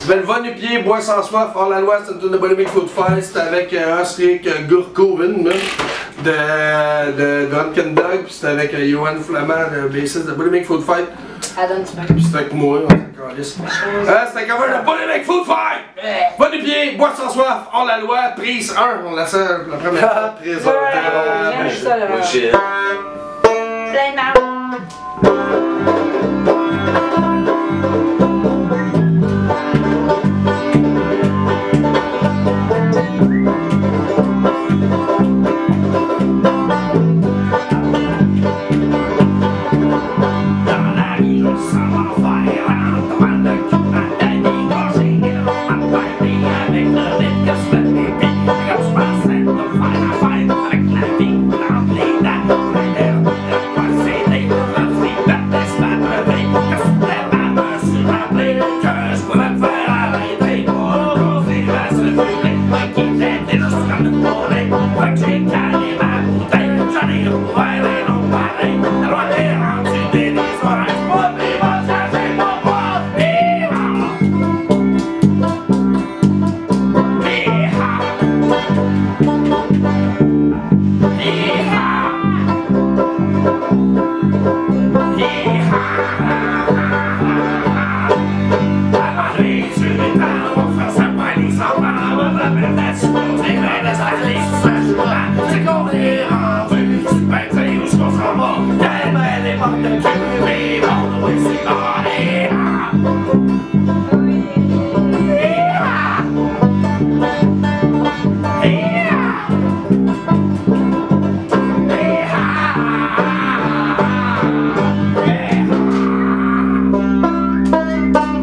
s'appelle Va nu pied, bois sans soif, hors la loi, c'est une tune de Bolemic Food Fight, c'est avec Osric Gurkoven de Drunken Dog, puis c'est avec Johan Flamand, le bassiste de Bolemic Food Fight. Puis c'est avec moi, on s'en calisse. C'est un cover de Bolemic Food Fight! Va nu pied, bois sans soif, hors la loi, prise 1. On la sent la première fois, prise 1. J'aime ça, là. Plein de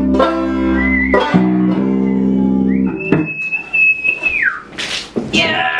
Yeah!